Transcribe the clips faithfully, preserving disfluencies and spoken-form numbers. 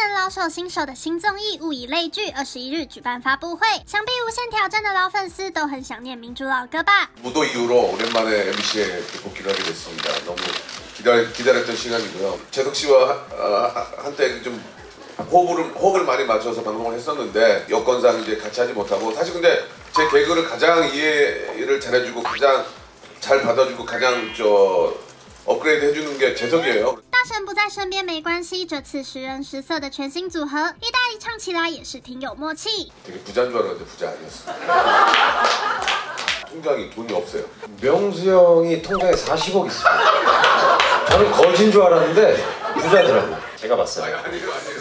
能老手新手的新综艺《物以类聚》二十一日举办发布会，想必无限挑战的老粉丝都很想念民主老哥吧。 무도 이후로 오랜만에 엠비씨에 복귀를 하게 됐습니다. 너무 기다렸, 기다렸던 시간이고요. 재석 씨와 하, 한때 좀 호흡을, 호흡을 많이 맞춰서 방송을 했었는데 여건상 이제 같이 하지 못하고 사실 근데 제 개그를 가장 이해를 잘해주고 가장 잘 받아주고 가장 저 업그레이드 해주는 게 재석이에요. 大神不在身边没关系，这次十人十色的全新组合，意大利唱起来也是挺有默契。 되게 부자인 줄 알았는데 부자 아니었어. 통장이 돈이 없어요. 명수 형이 통장에 사십억 있어요. 저는 거진 줄 알았는데 부자더라고요. 제가 봤어요. 아니, 아니에요, 아니에요.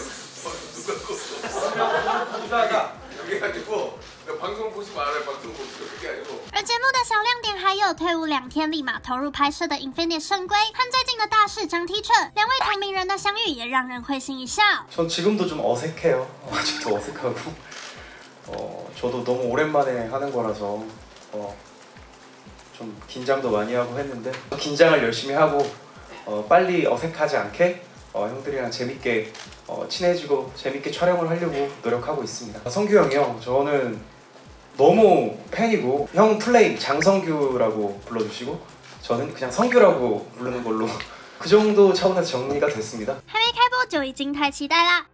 누가 부자가 그게 아니고 방송 보시면 알아요. 방송 보시면 그게 아니고. 而节目的小亮点还有退伍两天立马投入拍摄的《Infinite 圣龟》和最近的大事张梯纯，两位同名人的相遇也让人会心一笑。 전 지금도 좀 어색해요. 아직도 어색하고 어, 저도 너무 오랜만에 하는 거라서 어, 좀 긴장도 많이 하고 했는데 긴장을 열심히 하고 어, 빨리 어색하지 않게 어, 형들이랑 재밌게 어, 친해지고 재밌게 촬영을 하려고 노력하고 있습니다. 성규 형이요. 저는 너무 팬이고 형 플레이 장성규라고 불러주시고 저는 그냥 성규라고 부르는 걸로 그 정도 차원에서 정리가 됐습니다. 还没开播就已经太期待啦！